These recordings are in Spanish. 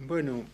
Bueno,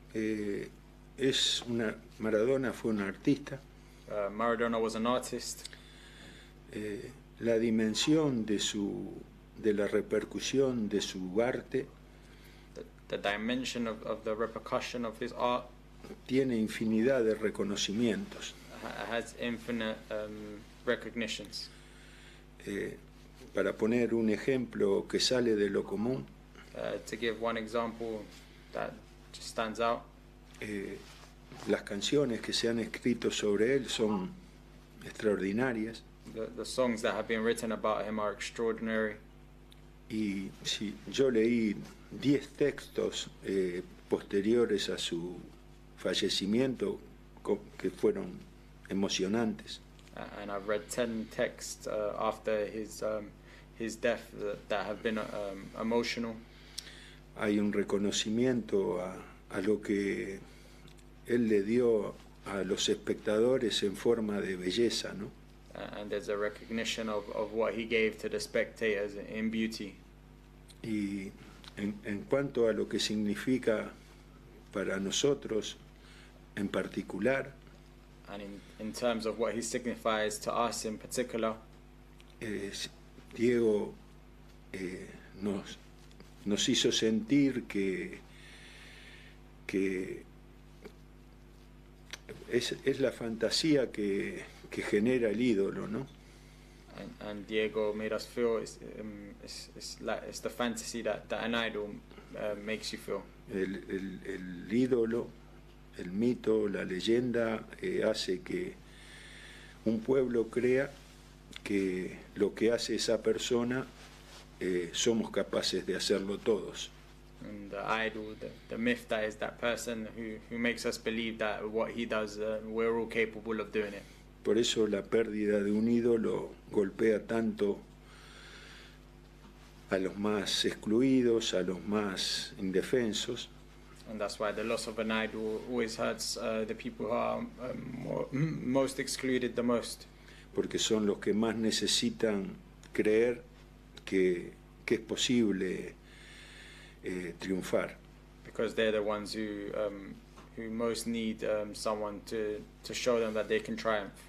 Maradona fue un artista. Maradona was an artist. La dimensión de la repercusión de su arte The dimension of the repercussion of his art tiene infinidad de reconocimientos. Has infinite recognitions. Para poner un ejemplo que sale de lo común, to give one example that just stands out, las canciones que se han escrito sobre él son extraordinarias. The songs that have been written about him are extraordinary. Y si yo leí 10 textos posteriores a su fallecimiento que fueron emocionantes. And I've read 10 texts after his death that have been emotional. Hay un reconocimiento a lo que él le dio a los espectadores en forma de belleza, ¿no? And there's a recognition of what he gave to the spectators in beauty. Y en cuanto a lo que significa para nosotros en particular, and in terms of what he signifies to us in particular, Diego nos hizo sentir que es la fantasía que genera el ídolo, ¿no? And Diego made us feel it's the fantasy that an idol makes you feel. El ídolo, el mito, la leyenda hace que un pueblo crea que lo que hace esa persona somos capaces de hacerlo todos. And the idol, the myth that is that person who makes us believe that what he does, we're all capable of doing it. Por eso la pérdida de un ídolo golpea tanto a los más excluidos, a los más indefensos. And that's why the loss of an idol always hurts the people who are most excluded the most. Porque son los que más necesitan creer que es posible triunfar. Because they're the ones who most need someone to show them that they can triumph.